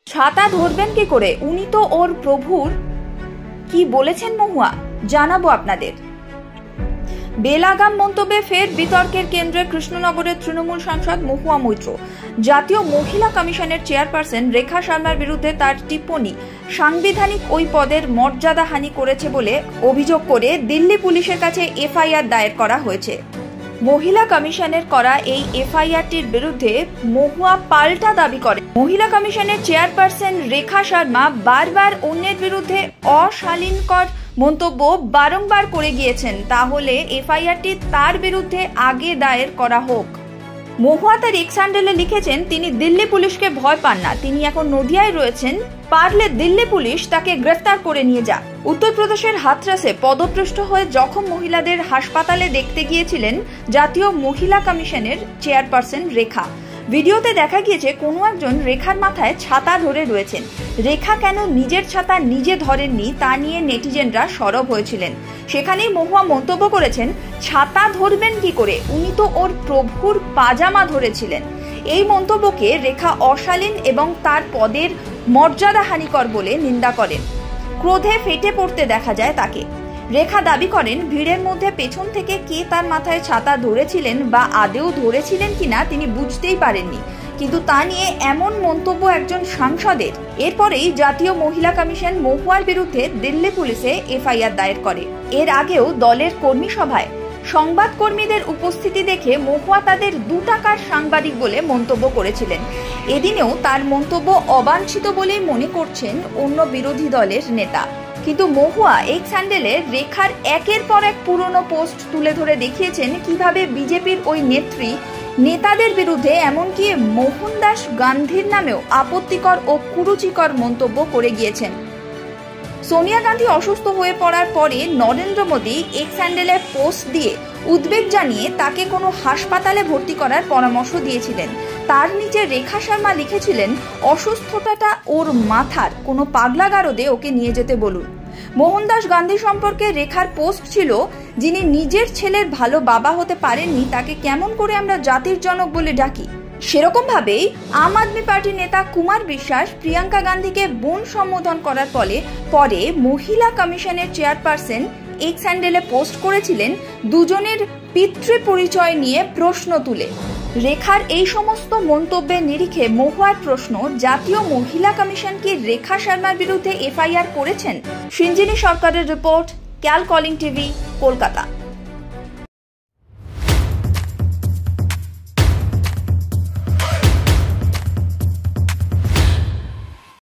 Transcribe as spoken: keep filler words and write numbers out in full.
ছাতা ধরবেন কি করে? উনি তো ওর প্রভুর। কি বলেছেন মহুয়া, জানাবো আপনাদের। বেলাগাম মন্তব্যে ফের বিতর্কের কেন্দ্রে কৃষ্ণনগরের তৃণমূল সাংসদ মহুয়া মৈত্র। জাতীয় মহিলা কমিশনের চেয়ারপারসন রেখা শর্মার বিরুদ্ধে তার টিপ্পণী সাংবিধানিক ওই পদের মর্যাদাহানি করেছে বলে অভিযোগ করে দিল্লি পুলিশের কাছে এফআইআর দায়ের করা হয়েছে। মহিলা কমিশনের করা এই এফআইআরটির বিরুদ্ধে মহুয়া পাল্টা দাবি করে, মহিলা কমিশনের চেয়ারপারসন রেখা শর্মা বারবার অন্যের বিরুদ্ধে অশালীনকর মন্তব্য বারংবার করে গিয়েছেন, তাহলে এফআইআরটি তার বিরুদ্ধে আগে দায়ের করা হোক। মহুয়া তার এক্স হ্যান্ডেলে লিখেছেন, তিনি দিল্লি পুলিশকে ভয় পান না, তিনি এখন নদিয়ায় রয়েছেন, পারলে দিল্লি পুলিশ তাকে গ্রেফতার করে নিয়ে যাক। উত্তরপ্রদেশের হাথরাসে পদভ্রষ্ট হয়ে জখম মহিলাদের হাসপাতালে দেখতে গিয়েছিলেন জাতীয় মহিলা কমিশনের চেয়ারপারসন রেখা। ভিডিওতে দেখা গিয়েছে কোনো একজন রেখার মাথায় ছাতা ধরে রয়েছেন। রেখা কেন নিজের ছাতা নিজে ধরেননি তা নিয়ে নেটিজেনরা সরব হয়েছিলেন। সেখানেই মহুয়া মন্তব্য করেছেন, ছাতা ধরবেন কি করে, উনি তো ওর প্রভুর পাজামা ধরেছিলেন। এই মন্তব্যকে রেখা অশালীন এবং তার পদের মর্যাদাহানিকর বলে নিন্দা করেন। ক্রোধে ফেটে পড়তে দেখা যায় তাকে। রেখা দাবি করেন, ভিড়ের মধ্যে পেছন থেকে কে তার মাথায় ছাতা ধরেছিলেন বা আদেও ধরেছিলেন কিনা তিনি বুঝতেই পারেননি, কিন্তু তা নিয়ে এমন মন্তব্য একজন সাংসদের। এরপরেই জাতীয় মহিলা কমিশন মহুয়ার বিরুদ্ধে দিল্লি পুলিশে এফআইআর দায়ের করে। এর আগেও দলের কর্মী সভায় সংবাদকর্মীদের উপস্থিতি দেখে মহুয়া তাদের দু টাকার সাংবাদিক বলে মন্তব্য করেছিলেন। এদিনেও তার মন্তব্য অবাঞ্ছিত বলেই মনে করছেন অন্য বিরোধী দলের নেতা। কিন্তু মহুয়া এক্স হ্যান্ডেলে রেখার একের পর এক পুরনো পোস্ট তুলে ধরে দেখিয়েছেন কিভাবে বিজেপির ওই নেত্রী নেতাদের বিরুদ্ধে এমনকি মোহনদাস গান্ধীর নামেও আপত্তিকর ও কুরুচিকর মন্তব্য করে গিয়েছেন। সোনিয়া গান্ধী অসুস্থ হয়ে পড়ার পরে নরেন্দ্র মোদী এক্স হ্যান্ডেলে পোস্ট দিয়ে উদ্বেগ জানিয়ে তাকে কোনো হাসপাতালে ভর্তি করার পরামর্শ দিয়েছিলেন। তার নিচে রেখা শর্মা লিখেছিলেন, অসুস্থতাটা ওর মাথার, কোনো পাগলা গারদে ওকে নিয়ে যেতে বলুন। মোহনদাস গান্ধী সম্পর্কে রেখার পোস্ট ছিল, যিনি নিজের ছেলের ভালো বাবা হতে পারেননি তাকে কেমন করে আমরা জাতির জনক বলে ডাকি। সেরকম ভাবেই আম আদমি পার্টির নেতা কুমার বিশ্বাস প্রিয়াঙ্কা গান্ধীকে বোন সম্বোধন করার ফলে পরে মহিলা কমিশনের চেয়ারপারসন এক্স হ্যান্ডেলে পোস্ট করেছিলেন দুজনের পিতৃ পরিচয় নিয়ে প্রশ্ন তুলে। রেখার এই সমস্ত মন্তব্যের নিরিখে মহুয়ার প্রশ্ন, জাতীয় মহিলা কমিশন কি রেখা শর্মার বিরুদ্ধে এফআইআর করেছেন? সৃঞ্জিনী সরকারের report, Cal calling TV, Kolkata.